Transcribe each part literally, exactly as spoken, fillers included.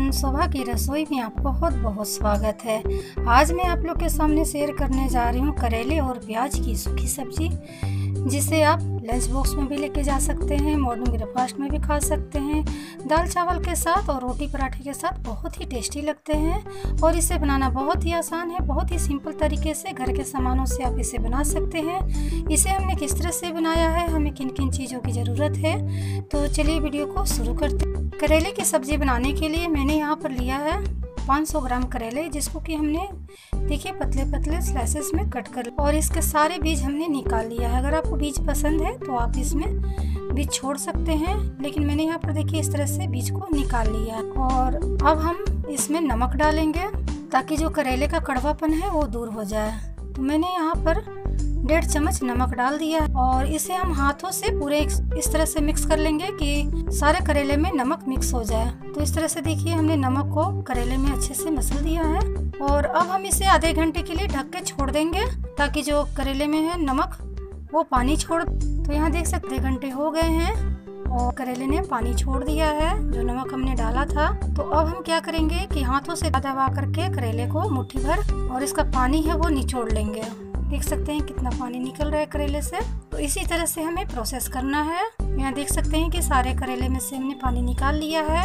Everyone, शोभा की रसोई में आपका बहुत बहुत स्वागत है। आज मैं आप लोग के सामने शेयर करने जा रही हूँ करेले और प्याज की सूखी सब्जी, जिसे आप लंच बॉक्स में भी लेके जा सकते हैं, मॉर्निंग ब्रेकफास्ट में भी खा सकते हैं, दाल चावल के साथ और रोटी पराठे के साथ बहुत ही टेस्टी लगते हैं। और इसे बनाना बहुत ही आसान है, बहुत ही सिंपल तरीके से घर के सामानों से आप इसे बना सकते हैं। इसे हमने किस तरह से बनाया है, हमें किन किन चीज़ों की ज़रूरत है, तो चलिए वीडियो को शुरू करते हैं। करेले की सब्ज़ी बनाने के लिए मैंने यहाँ पर लिया है पाँच सौ ग्राम करेले, जिसको कि हमने देखिए पतले पतले स्लाइसेस में कट कर, और इसके सारे बीज हमने निकाल लिया है। अगर आपको बीज पसंद है तो आप इसमें बीज छोड़ सकते हैं, लेकिन मैंने यहाँ पर देखिए इस तरह से बीज को निकाल लिया है। और अब हम इसमें नमक डालेंगे ताकि जो करेले का कड़वापन है वो दूर हो जाए। तो मैंने यहाँ पर डेढ़ चम्मच नमक डाल दिया है और इसे हम हाथों से पूरे इस तरह से मिक्स कर लेंगे कि सारे करेले में नमक मिक्स हो जाए। तो इस तरह से देखिए हमने नमक को करेले में अच्छे से मसल दिया है। और अब हम इसे आधे घंटे के लिए ढक के छोड़ देंगे ताकि जो करेले में है नमक वो पानी छोड़। तो यहाँ देख सकते हैं घंटे हो गए हैं और करेले ने पानी छोड़ दिया है जो नमक हमने डाला था। तो अब हम क्या करेंगे कि हाथों से दबा करके करेले को मुट्ठी भर और इसका पानी है वो निचोड़ लेंगे। देख सकते हैं कितना पानी निकल रहा है करेले से। तो इसी तरह से हमें प्रोसेस करना है। यहाँ देख सकते हैं कि सारे करेले में से हमने पानी निकाल लिया है।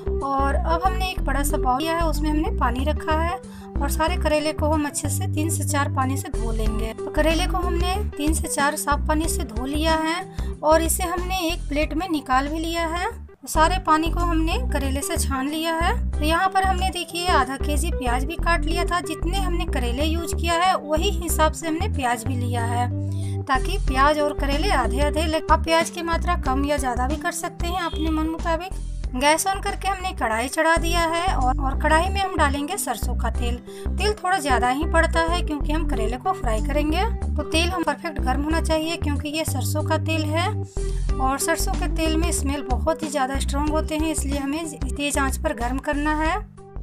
और अब हमने एक बड़ा सा बाउल लिया है, उसमें हमने पानी रखा है और सारे करेले को हम अच्छे से तीन से चार पानी से धो लेंगे। तो करेले को हमने तीन से चार साफ पानी से धो लिया है और इसे हमने एक प्लेट में निकाल भी लिया है। सारे पानी को हमने करेले से छान लिया है। तो यहाँ पर हमने देखिए आधा केजी प्याज भी काट लिया था। जितने हमने करेले यूज किया है वही हिसाब से हमने प्याज भी लिया है, ताकि प्याज और करेले आधे आधे लगे। आप प्याज की मात्रा कम या ज्यादा भी कर सकते हैं अपने मन मुताबिक। गैस ऑन करके हमने कढ़ाई चढ़ा दिया है और, और कढ़ाई में हम डालेंगे सरसों का तेल। तेल थोड़ा ज्यादा ही पड़ता है क्योंकि हम करेले को फ्राई करेंगे। तो तेल हम परफेक्ट गर्म होना चाहिए क्योंकि ये सरसों का तेल है और सरसों के तेल में स्मेल बहुत ही ज़्यादा स्ट्रॉन्ग होते हैं, इसलिए हमें तेज आंच पर गर्म करना है।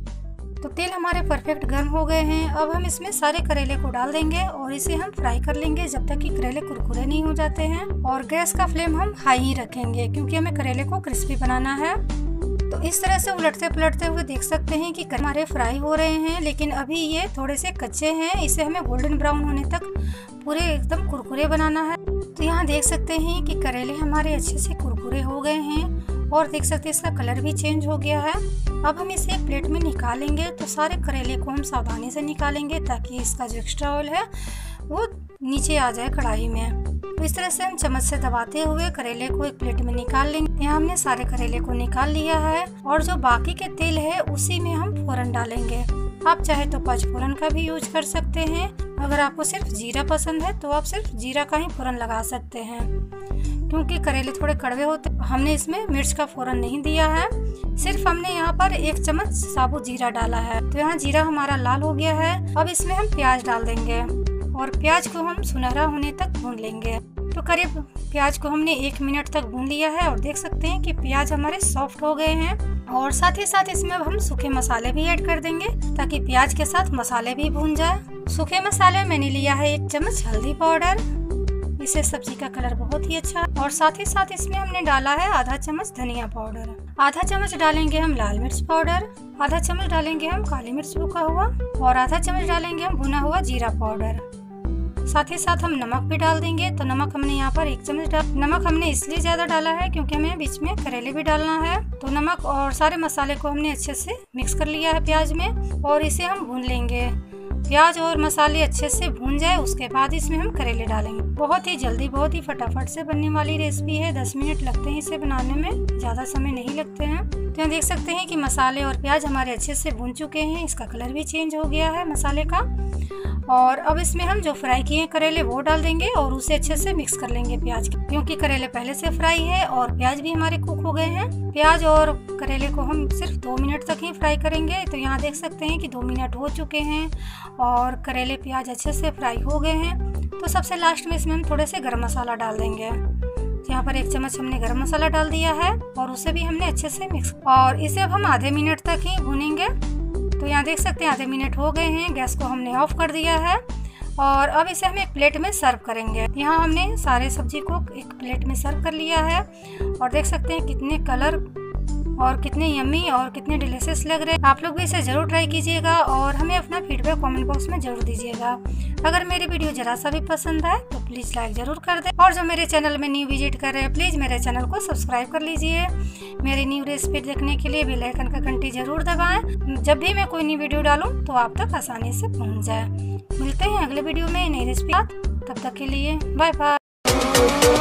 तो तेल हमारे परफेक्ट गर्म हो गए हैं। अब हम इसमें सारे करेले को डाल देंगे और इसे हम फ्राई कर लेंगे जब तक कि करेले कुरकुरे नहीं हो जाते हैं। और गैस का फ्लेम हम हाई ही रखेंगे क्योंकि हमें करेले को क्रिस्पी बनाना है। तो इस तरह से उलटते पलटते हुए देख सकते हैं कि हमारे फ्राई हो रहे हैं, लेकिन अभी ये थोड़े से कच्चे हैं। इसे हमें गोल्डन ब्राउन होने तक पूरे एकदम कुरकुरे बनाना है। तो यहाँ देख सकते हैं कि करेले हमारे अच्छे से कुरकुरे हो गए हैं और देख सकते हैं इसका कलर भी चेंज हो गया है। अब हम इसे एक प्लेट में निकालेंगे। तो सारे करेले को हम सावधानी से निकालेंगे ताकि इसका जो एक्स्ट्रा ऑयल है वो नीचे आ जाए कढ़ाई में। तो इस तरह से हम चम्मच से दबाते हुए करेले को एक प्लेट में निकाल लेंगे। यहाँ हमने सारे करेले को निकाल लिया है और जो बाकी के तेल है उसी में हम फोरन डालेंगे। आप चाहे तो पचफोरन का भी यूज कर सकते हैं। अगर आपको सिर्फ जीरा पसंद है तो आप सिर्फ जीरा का ही फोरन लगा सकते हैं, क्योंकि करेले थोड़े कड़वे होते। हमने इसमें मिर्च का फोरन नहीं दिया है, सिर्फ हमने यहाँ पर एक चम्मच साबुत जीरा डाला है। तो यहाँ जीरा हमारा लाल हो गया है। अब इसमें हम प्याज डाल देंगे और प्याज को हम सुनहरा होने तक भून लेंगे। तो करीब प्याज को हमने एक मिनट तक भून लिया है और देख सकते हैं कि प्याज हमारे सॉफ्ट हो गए हैं। और साथ ही साथ इसमें अब हम सूखे मसाले भी ऐड कर देंगे ताकि प्याज के साथ मसाले भी भून जाए। सूखे मसाले मैंने लिया है एक चम्मच हल्दी पाउडर, इससे सब्जी का कलर बहुत ही अच्छा। और साथ ही साथ इसमें हमने डाला है आधा चम्मच धनिया पाउडर, आधा चम्मच डालेंगे हम लाल मिर्च पाउडर, आधा चम्मच डालेंगे हम काली मिर्च भुना हुआ और आधा चम्मच डालेंगे हम भुना हुआ जीरा पाउडर। साथ ही साथ हम नमक भी डाल देंगे। तो नमक हमने यहाँ पर एक चम्मच डाल नमक हमने इसलिए ज्यादा डाला है क्योंकि हमें बीच में करेले भी डालना है। तो नमक और सारे मसाले को हमने अच्छे से मिक्स कर लिया है प्याज में और इसे हम भून लेंगे। प्याज और मसाले अच्छे से भून जाए उसके बाद इसमें हम करेले डालेंगे। बहुत ही जल्दी बहुत ही फटाफट से बनने वाली रेसिपी है। दस मिनट लगते हैं इसे बनाने में, ज़्यादा समय नहीं लगते हैं। तो यहाँ देख सकते हैं कि मसाले और प्याज हमारे अच्छे से भून चुके हैं। इसका कलर भी चेंज हो गया है मसाले का। और अब इसमें हम जो फ्राई किए करेले वो डाल देंगे और उसे अच्छे से मिक्स कर लेंगे प्याज के, क्योंकि करेले पहले से फ्राई है और प्याज भी हमारे कुक हो गए हैं। प्याज और करेले को हम सिर्फ दो मिनट तक ही फ्राई करेंगे। तो यहाँ देख सकते हैं कि दो मिनट हो चुके हैं और करेले प्याज अच्छे से फ्राई हो गए हैं। तो सबसे लास्ट में इसमें हम थोड़े से गरम मसाला डाल देंगे। यहाँ पर एक चम्मच हमने गरम मसाला डाल दिया है और उसे भी हमने अच्छे से मिक्स, और इसे अब हम आधे मिनट तक ही भूनेंगे। तो यहाँ देख सकते हैं आधे मिनट हो गए हैं। गैस को हमने ऑफ कर दिया है और अब इसे हम एक प्लेट में सर्व करेंगे। यहाँ हमने सारे सब्जी को एक प्लेट में सर्व कर लिया है और देख सकते हैं कितने कलर और कितने यम्मी और कितने डिलीशियस लग रहे हैं। आप लोग भी इसे जरूर ट्राई कीजिएगा और हमें अपना फीडबैक कमेंट बॉक्स में जरूर दीजिएगा। अगर मेरी वीडियो जरा सा भी पसंद आए तो प्लीज लाइक जरूर कर दें और जो मेरे चैनल में न्यू विजिट कर रहे हैं प्लीज मेरे चैनल को सब्सक्राइब कर लीजिए। मेरी न्यू रेसिपी देखने के लिए बेल आइकन का घंटी जरूर दबाएं। जब भी मैं कोई नई वीडियो डालूं तो आप तक आसानी से पहुंच जाए। मिलते हैं अगले वीडियो में नई रेसिपी। तब तक के लिए बाय बाय।